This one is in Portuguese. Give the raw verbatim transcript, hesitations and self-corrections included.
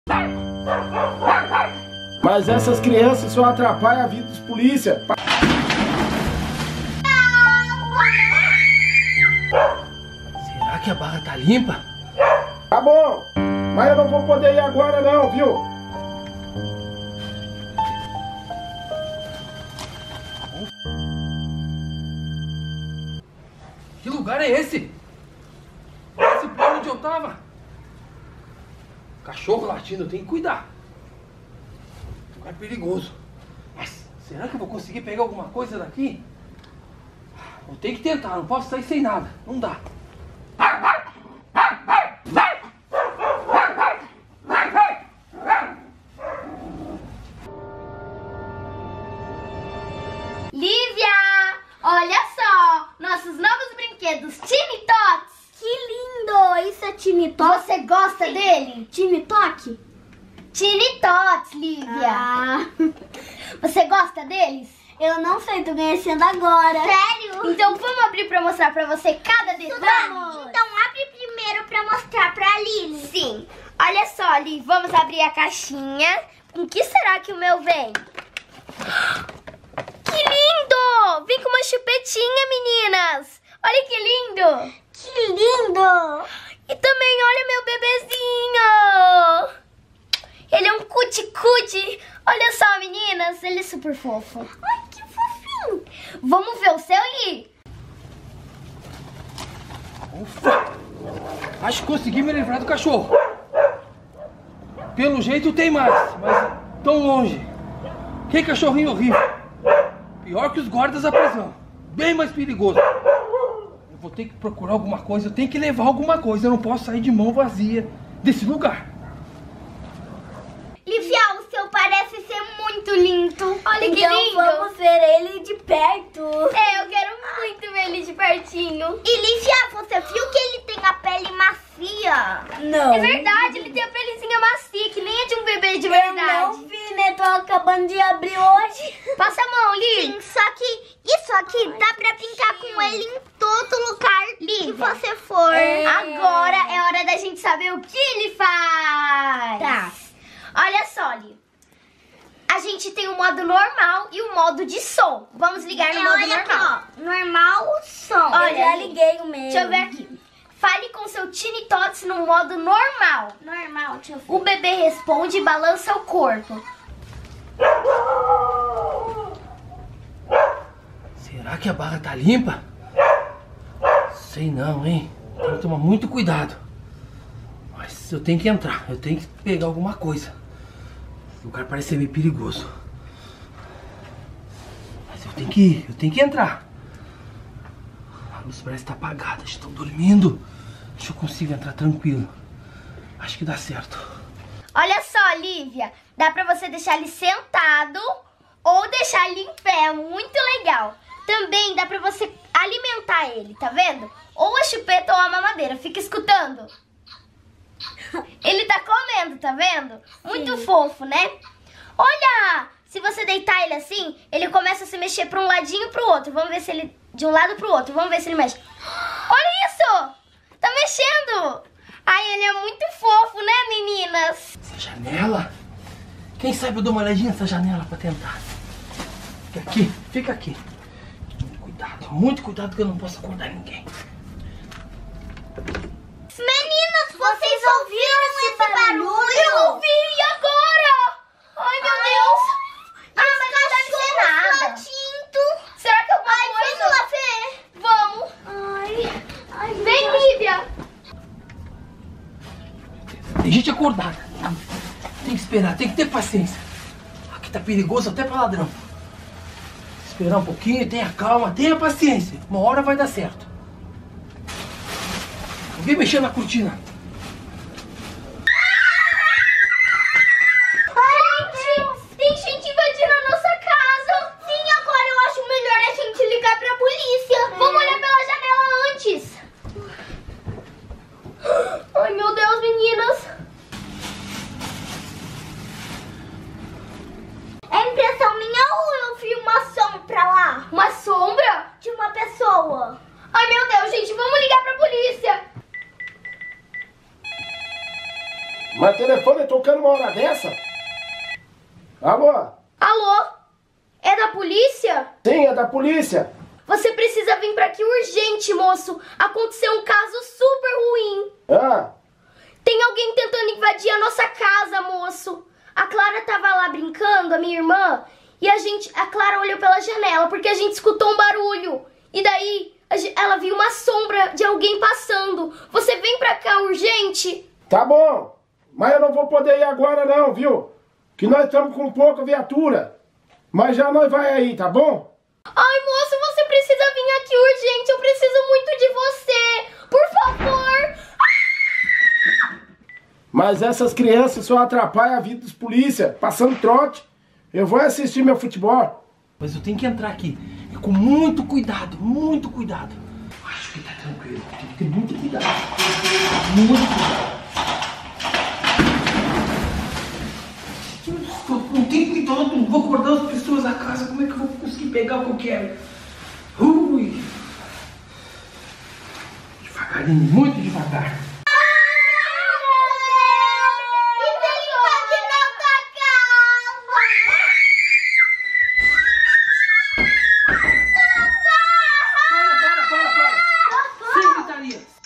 Mas essas crianças só atrapalham a vida dos polícia. Será que a barra tá limpa? Tá bom, mas eu não vou poder ir agora não, viu? Que lugar é esse? Esse plano onde eu tava? Cachorro latindo, eu tenho que cuidar. Lugar perigoso. Mas será que eu vou conseguir pegar alguma coisa daqui? Vou ter que tentar, não posso sair sem nada. Não dá. Lívia! Olha só! Nossos novos brinquedos Tiny Tots! Que lindo! Isso é Tiny Tots? Você gosta Sim. dele? Tiny Tot? Tiny Tots, Lívia! Ah. Você gosta deles? Eu não sei, tô conhecendo agora. Sério? Então vamos abrir pra mostrar pra você cada detalhe? Vamos! Então abre primeiro pra mostrar pra Lili. Sim. Olha só, Lívia, vamos abrir a caixinha. Com que será que o meu vem? Que lindo! Vem com uma chupetinha, meninas! Olha que lindo! Que lindo! E também olha meu bebezinho! Ele é um cuti-cuti! Olha só, meninas! Ele é super fofo. Ai, que fofinho! Vamos ver o seu, Li? Ufa! Acho que consegui me livrar do cachorro. Pelo jeito tem mais, mas tão longe. Que cachorrinho horrível. Pior que os guardas da prisão. Bem mais perigoso. Eu vou ter que procurar alguma coisa. Eu tenho que levar alguma coisa. Eu não posso sair de mão vazia desse lugar. Lívia, o seu parece ser muito lindo. Olha então que lindo. Vamos ver ele de perto. É, eu quero muito ver ele de pertinho. E Lívia, você viu que ele tem a pele macia? Não. É verdade, ele tem a pelezinha macia, que nem é de um bebê de verdade. Eu não vi, né? Tô acabando de abrir hoje. Passa a mão, Li. Sim, só que isso aqui Ai, dá pra brincar com ele em todo lugar Lívia. que você for. É. Agora é hora da gente saber o que ele faz. Tá. Olha só, Li. A gente tem o modo normal e o modo de som. Vamos ligar no é, modo olha normal. Aqui, ó. Normal som. Olha, eu já liguei o meu. Deixa eu ver aqui. Fale com seu Tiny Tots no modo normal. Normal, deixa eu ver. O bebê responde e balança o corpo. Será que a barra tá limpa? Sei não, hein? Tem que tomar muito cuidado. Mas eu tenho que entrar. Eu tenho que pegar alguma coisa. O lugar parece ser meio perigoso. Mas eu tenho que ir. Eu tenho que entrar. A luz parece estar apagada. Estão dormindo. Deixa eu consigo entrar tranquilo. Acho que dá certo. Olha só, Lívia. Dá pra você deixar ele sentado ou deixar ele em pé. Muito legal. Também dá pra você alimentar ele, tá vendo? Ou a chupeta ou a mamadeira. Fica escutando. Ele tá comendo, tá vendo? Muito Sim. fofo, né? Olha! Se você deitar ele assim, ele começa a se mexer pra um ladinho e pro outro. Vamos ver se ele... De um lado pro outro. Vamos ver se ele mexe. Olha isso! Tá mexendo! Ai, ele é muito fofo, né, meninas? Essa janela? Quem sabe eu dou uma olhadinha nessa janela pra tentar. Fica aqui, fica aqui. Muito cuidado, muito cuidado que eu não posso acordar ninguém. Meninas, vocês ouviram esse barulho? Eu ouvi, e agora? Ai, meu Ai, Deus! Ah, mas não deve ser nada. Latindo. Será que é alguma Ai, coisa? vamos lá ver. Vamos! Ai, ai, Vem, Lívia! Tem gente acordada. Tem que esperar, tem que ter paciência. Aqui tá perigoso até pra ladrão. Esperar um pouquinho, tenha calma, tenha paciência. Uma hora vai dar certo. Alguém mexendo na cortina. Gente, tem gente invadindo a nossa casa. Sim, agora eu acho melhor a gente ligar pra polícia. É. Vamos olhar pela janela antes. Ai, meu Deus, meninas. É impressão minha ou eu vi uma sombra lá? Uma sombra? De uma pessoa. Ai, meu Deus, gente, vamos ligar pra polícia. uma hora dessa? Alô? Alô? É da polícia? Sim, é da polícia. Você precisa vir pra aqui urgente, moço. Aconteceu um caso super ruim. Ah, Tem alguém tentando invadir a nossa casa, moço. A Clara tava lá brincando, a minha irmã, e a gente, a Clara olhou pela janela porque a gente escutou um barulho. E daí a gen- ela viu uma sombra de alguém passando. Você vem pra cá urgente? tá bom. Mas eu não vou poder ir agora não, viu? Que nós estamos com pouca viatura. Mas já nós vai aí, tá bom? Ai, moço, você precisa vir aqui urgente. Eu preciso muito de você. Por favor. Mas essas crianças só atrapalham a vida dos polícia, passando trote. Eu vou assistir meu futebol. Mas eu tenho que entrar aqui. E com muito cuidado, muito cuidado. Acho que tá tranquilo. Tem que ter muito cuidado. Muito cuidado. Não tem cuidado, não vou acordar as pessoas da casa. Como é que eu vou conseguir pegar o que eu quero? Ui! Devagarinho, muito devagar. Para, para, para, para! Sem gritaria!